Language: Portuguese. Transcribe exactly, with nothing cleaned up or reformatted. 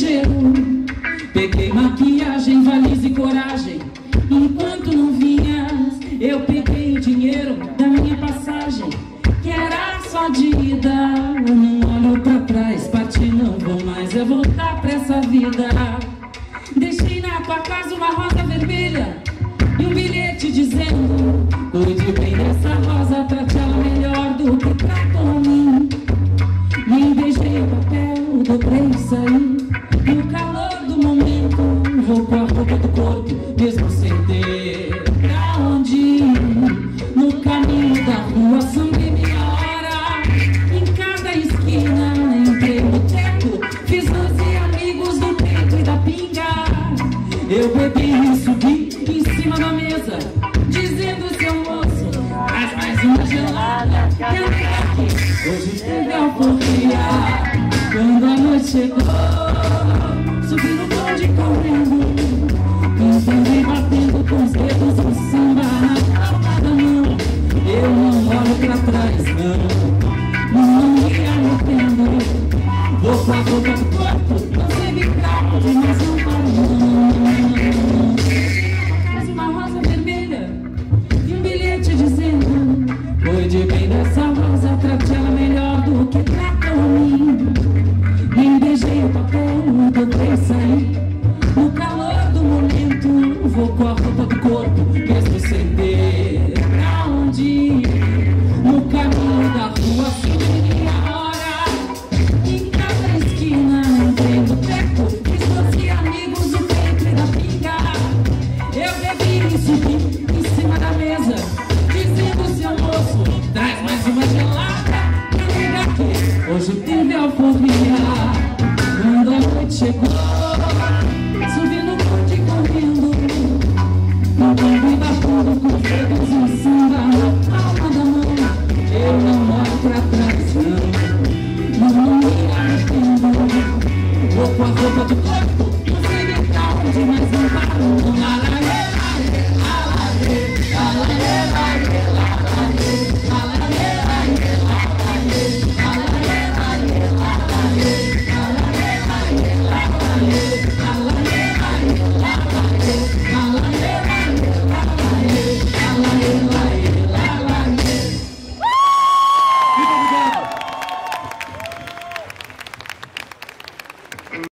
ligeiro. Peguei maquiagem, valise e coragem. Enquanto não vinhas, eu peguei o dinheiro da minha passagem, que era só de ida. Eu não olho pra trás, parti, não vou mais é voltar pra essa vida. Deixei na tua casa uma rosa vermelha e um bilhete dizendo: cuide bem dessa rosa, trate ela melhor do que tratou a mim. Nem beijei o papel, dobrei e saí. No calor do momento, vou com a roupa do corpo, mesmo sem ter pra onde ir. No caminho da rua, sangrei meia hora. Em cada esquina, entrei no teto, fiz doze amigos do peito e da pinga. Eu bebi e subi em cima da mesa, dizendo: seu moço, traz mais uma gelada. E eu aqui, hoje teve a alforria. Quando a noite chegou, subi no bonde correndo, cantando e batendo com os dedos no samba na palma da mão. Eu não olho pra trás, não, não me arrependo. Vou com a roupa do corpo, não sei me calmo, mas não paro. Traz uma rosa vermelha e um bilhete dizendo: cuide bem dessa rosa, trate ela melhor do que tratou a mim. Nem beijei o papel, dobrei e saí. No calor do momento, vou com a roupa do corpo, mesmo sem ter pra onde ir. No caminho da rua, sem a hora. Em cada esquina, entrei no teto, fiz doze amigos do peito e da pinga. Eu bebi e subi em cima da mesa, dizendo: seu moço, traz mais uma gelada. Eu ligo aqui, hoje teve alforria. Quando a noite chegou, subi no bonde correndo, cantando e batendo com os dedos em cima na palma da mão. Eu não olho pra trás, não, não me arrependo. Vou com a roupa do corpo, não sei me calmo, mas não